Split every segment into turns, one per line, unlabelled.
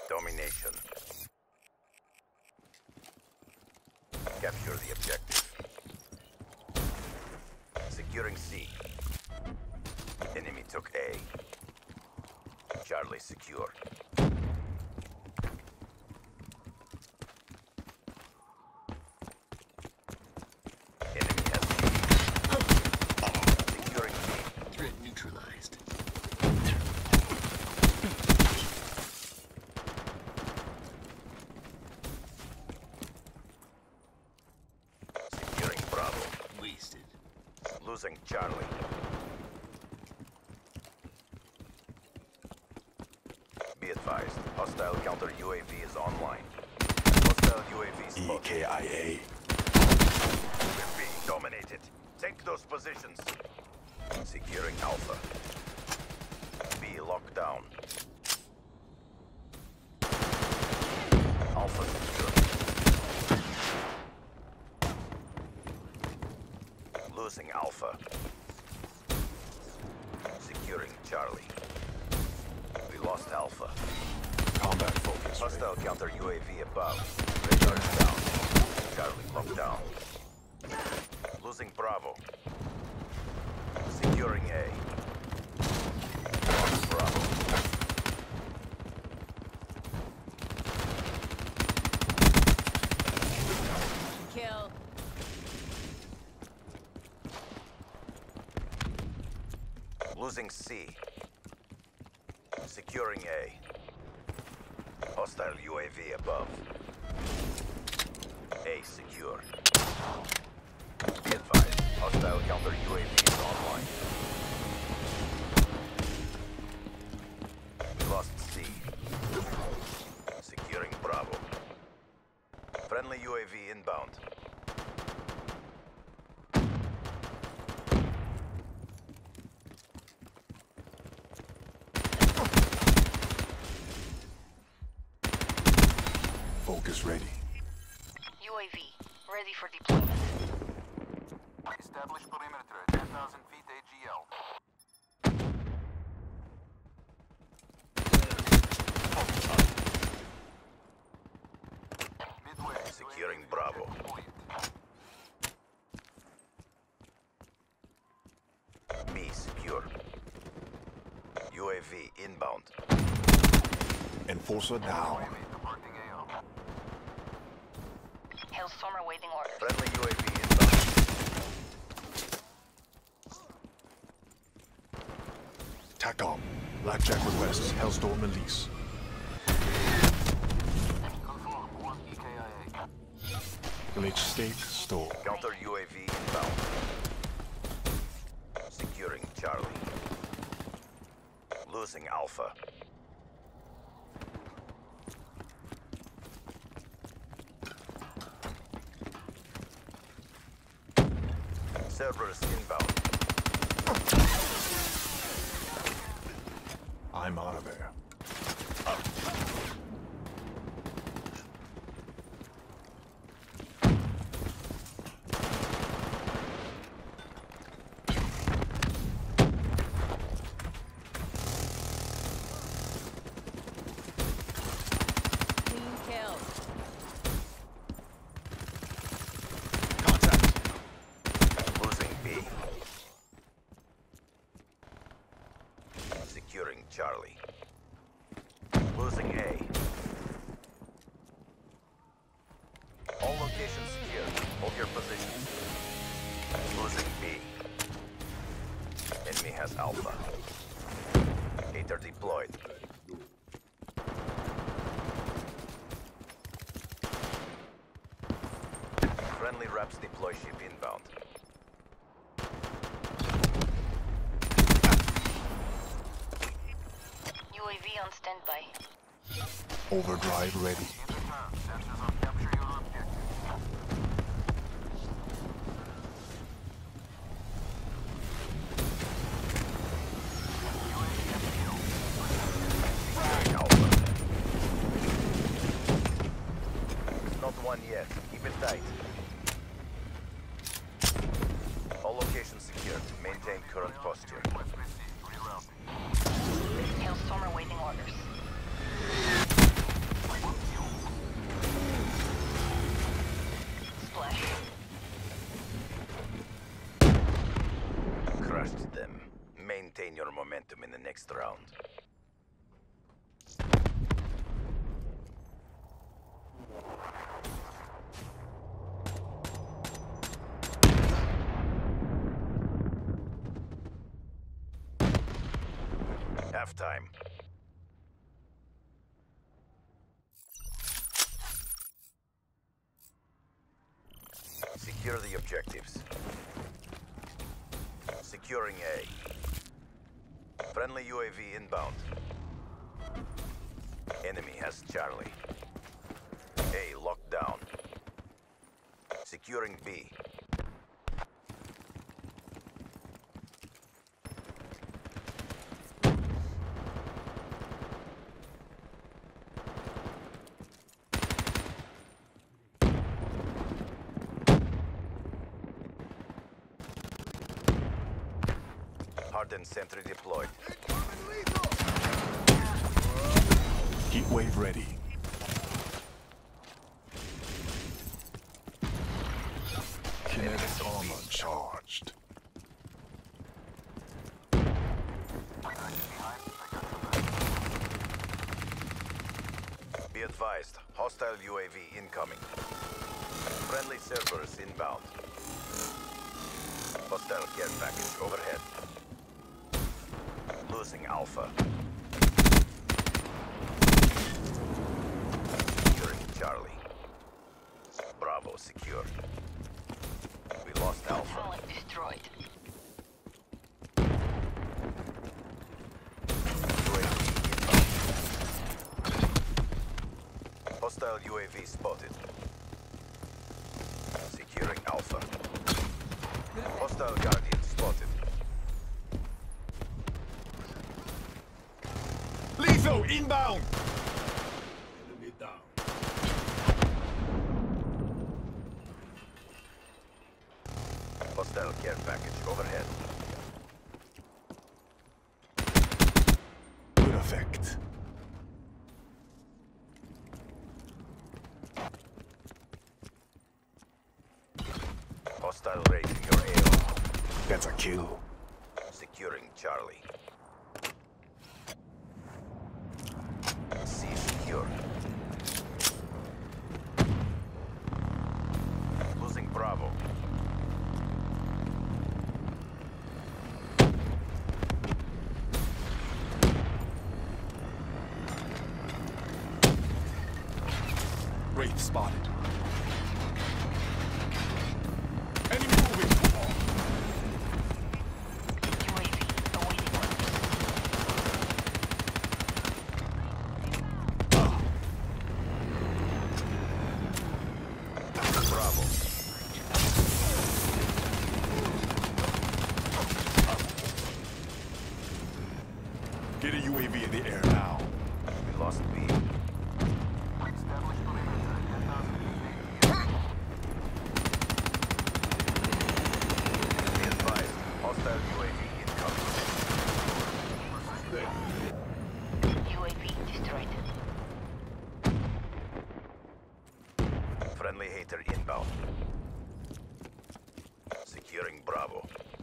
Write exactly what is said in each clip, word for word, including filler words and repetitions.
Domination. Capture the objective. Securing C. Enemy took A. Charlie secure. Enemy has C. Securing C.
Threat neutralized.
Securing Bravo.
Wasted.
Losing Charlie. Be advised, hostile counter U A V is online. Hostile U A V spotted.
E K I A.
We're being dominated. Take those positions. Securing Alpha. B locked down. Alpha secure. Losing Alpha. Securing Charlie. We lost Alpha.
Combat focus.
Hostile counter U A V above. Radar is down. Charlie locked down. Losing Bravo. Securing A. Lost Bravo.
Kill.
Losing C. Securing A. Hostile U A V above. A secure. Be advised, hostile counter U A V is online. We lost C. Securing Bravo. Friendly U A V inbound.
Focus ready.
U A V, ready for deployment.
Establish perimeter at ten thousand feet A G L. Midway.
Securing Bravo. B secure. U A V inbound.
Enforcer down.
Departing A O.
Hailstorm awaiting orders.
Friendly U A V inbound.
TACOM. Blackjack requests. Hellstorm release.
Confirm one E K I A.
Village state store.
Counter U A V inbound. Securing Charlie. Losing Alpha. Cerberus inbound.
I'm out of there.
Clean kill.
Contact.
Losing B. Securing Charlie. Losing A. All locations secure. Hold your positions. Losing B. Enemy has Alpha. Hater deployed. Friendly Raps deploy ship inbound.
U A V on standby.
Overdrive ready.
Intercom. Sensors on capture your objective. U A V F T O.
Securing Alpha. Not one yet. Keep it tight. All locations secured. Maintain current posture.
Request received. Rerouting.
Hailstorm awaiting orders.
Maintain your momentum in the next round. Halftime. Secure the objectives. Securing A. Friendly U A V inbound. Enemy has Charlie. A locked down. Securing B. Hardened sentry deployed.
Heat wave ready. Kinetic armor charged.
Be advised, hostile U A V incoming. Friendly Cerberus inbound. Hostile care package overhead. Losing Alpha. Securing Charlie. Bravo secure. We lost Alpha.
Talent destroyed.
U A V inbound. Hostile U A V spotted. Securing Alpha. Hostile Guardian spotted.
Lethal inbound!
Enemy down.
Hostile care package overhead.
Good effect.
Hostile raising your A O.
That's a kill.
Securing Charlie. C secure. Losing Bravo.
Wraith spotted. Enemy moving.
U A V awaiting orders.
Bravo.
Get a U A V in the air now.
We lost B.
Establish perimeter at ten thousand feet.
Be advised, hostile U A V incoming.
U A V destroyed.
Friendly hater inbound. Securing Bravo.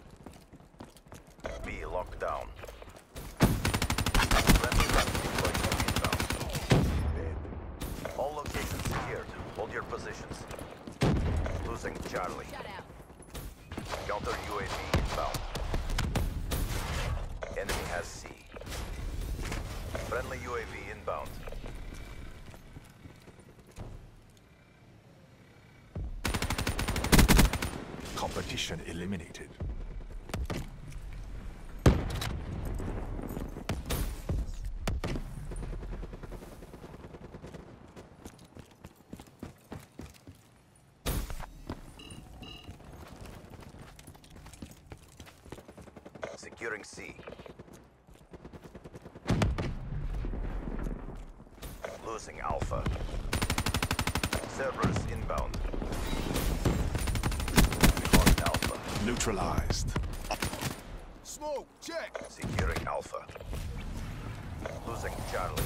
B locked down. Friendly rapid deployment inbound. All locations secured. Hold your positions. Losing Charlie.
Shut out.
Counter U A V inbound. Enemy has C. Friendly U A V inbound.
Competition eliminated.
Securing C. Losing Alpha. Cerberus inbound. We lost Alpha.
Neutralized.
Smoke, check.
Securing Alpha. Losing Charlie.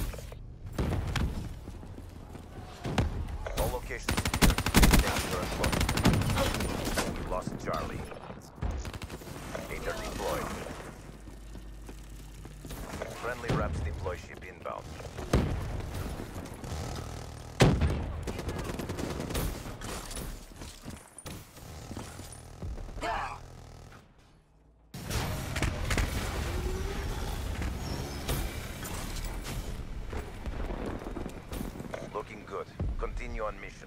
All locations secured. Danger unlocked. We lost Charlie. Hater deployed. Friendly Raps deploy ship inbound. Looking good. Continue on mission.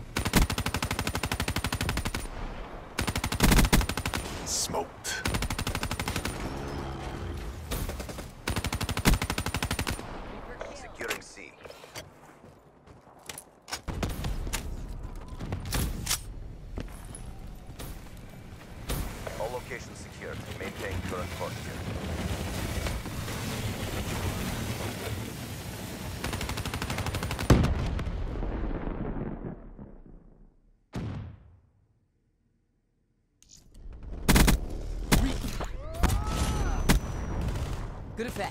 Smoked.
Securing C. All locations secured. Maintain current posture.
Good effect.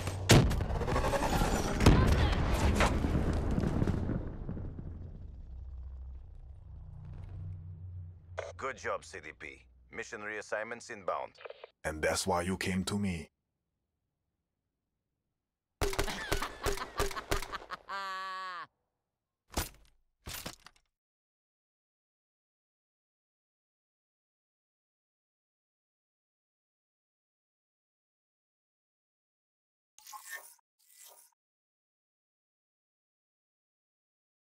Good job, C D P. Mission reassignments inbound.
And that's why you came to me.